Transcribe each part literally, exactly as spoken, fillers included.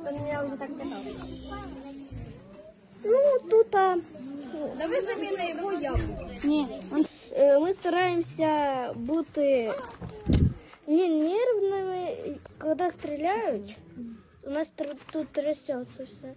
Он меня уже так катал. Ну, тут... А... Давай заміна його я буду. Ні. Ми стараємося бути не нервними, коли стріляють. У нас тут трясется все.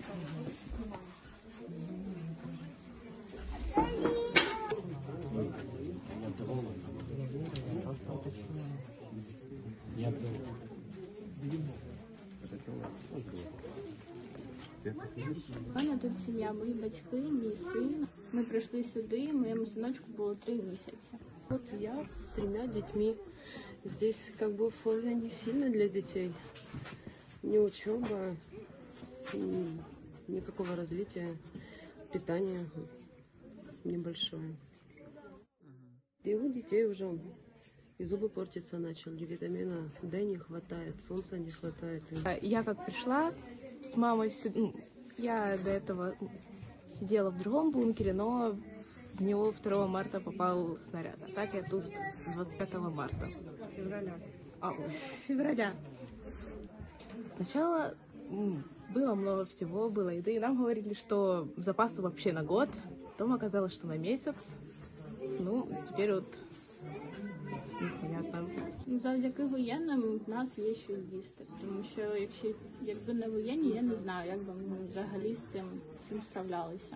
У мене тут сім'я, мої батьки, мій син. Ми прийшли сюди, моєму синочку було три місяці. Вот я с тремя детьми. Здесь как бы условия не сильные для детей. Ни учеба, ни никакого развития, питание небольшое. И у детей уже и зубы портиться начали, витамина Д не хватает, солнца не хватает. Я как пришла с мамой сюда, я до этого сидела в другом бункере, но в него второго марта попал снаряд. А так я тут двадцать пятого марта. Февраля. А, февраля. Сначала было много всего, было еды, и нам говорили, что запасы вообще на год. Потом оказалось, что на месяц. Ну, теперь вот непонятно. Завдяки воєнним в нас є що їсти, тому що якщо якби не воєнні, я не знаю, як би ми взагалі з цим, з цим справлялися.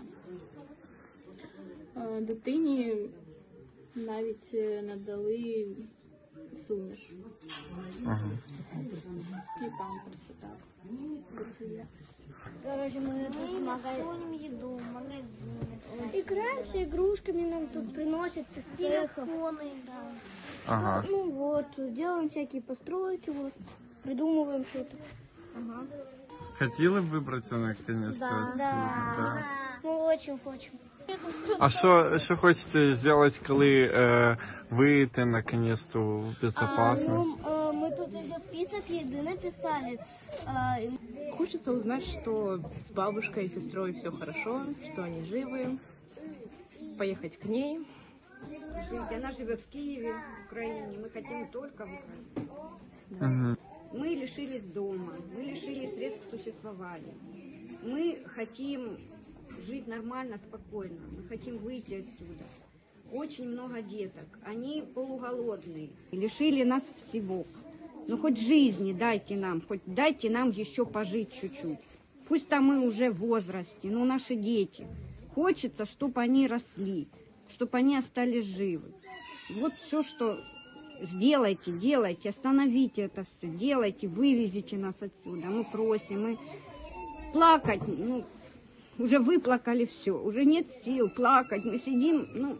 Дитині навіть надали суміш. Ага. І памперси, так. Це є. Короче, мы тут магазин, еду, магазин. Играемся игрушками, нам тут приносят телефоны, да. Ага. Ну вот, делаем всякие постройки, вот, придумываем что-то. Ага. Хотіли б вибратися наконец-то Да, отсюда? да. Мы очень хотим. А що, що хочете зробити, коли е, вийдете наконец-то в безопасно? А, ну, э, мы тут еще список еды написали. А, Хочется узнать, что с бабушкой и сестрой все хорошо, что они живы, поехать к ней. Извините, она живет в Киеве, в Украине. Мы хотим только в Украине. Да. Угу. Мы лишились дома, мы лишились средств к существованию. Мы хотим жить нормально, спокойно. Мы хотим выйти отсюда. Очень много деток. Они полуголодные. Лишили нас всего. Ну хоть жизни дайте нам, хоть дайте нам еще пожить чуть-чуть. Пусть там мы уже в возрасте, но наши дети. Хочется, чтобы они росли, чтобы они остались живы. Вот все, что сделайте, делайте, остановите это все, делайте, вывезите нас отсюда. Мы просим, мы плакать, ну, уже выплакали все, уже нет сил плакать, мы сидим, ну,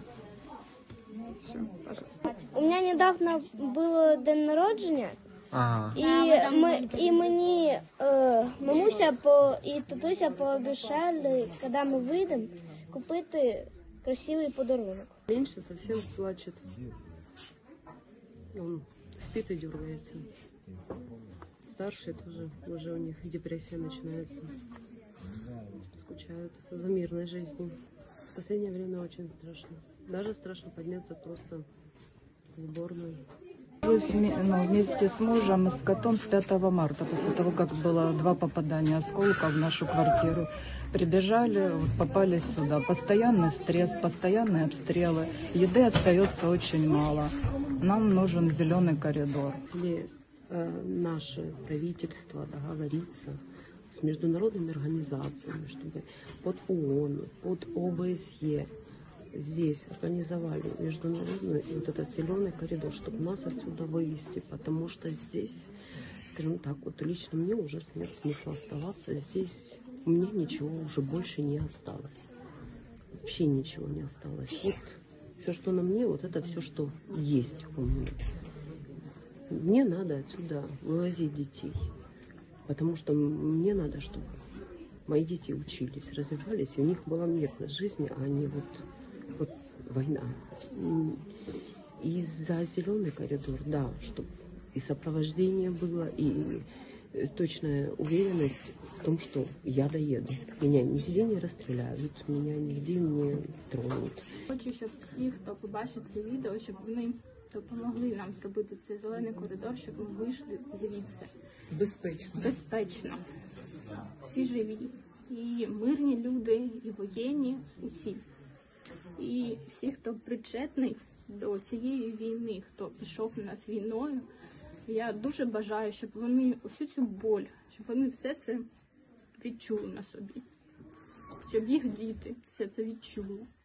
все, пожалуйста. У меня недавно было день народження, Ага. і, ми, і мені е, мамуся по, і татуся пообіцяли, коли ми вийдемо, купити красивий подарунок. Меньше совсем плачет. Он спит и дергается. Старшие тоже, уже у них депрессия начинается. Скучают за мирной жизнью. В последнее время очень страшно. Даже страшно подняться просто в уборную. Ну, вместе с мужем и с котом с пятого марта, после того, как было два попадания осколка в нашу квартиру. Прибежали, вот, попали сюда. Постоянный стресс, постоянные обстрелы. Еды остается очень мало. Нам нужен зеленый коридор. Если э, наше правительство договорится с международными организациями, чтобы под ООН, под ОБСЕ здесь организовали международный вот этот зеленый коридор, чтобы нас отсюда вывести, потому что здесь, скажем так, вот лично мне уже нет смысла оставаться здесь. У меня ничего уже больше не осталось. Вообще ничего не осталось. Вот все, что на мне, вот это все, что есть у меня. Мне надо отсюда вывозить детей, потому что мне надо, чтобы мои дети учились, развивались, и у них была мирная жизнь, а не вот, вот война. И за зеленый коридор, да, чтобы и сопровождение было, и точная уверенность в том, что я доеду. Меня нигде не расстреляют, меня нигде не тронут. Хочу, щоб всі, хто побачить це відео, щоб вони допомогли нам зробити цей зелений коридор, щоб ми вийшли звідси Безпечно. безпечно. Всі живі. І мирні люди, і воєнні, усі. І всі, хто причетний до цієї війни, хто пішов на нас війною, я дуже бажаю, щоб вони усю цю боль, щоб вони все це відчули на собі. Щоб їх діти все це відчули.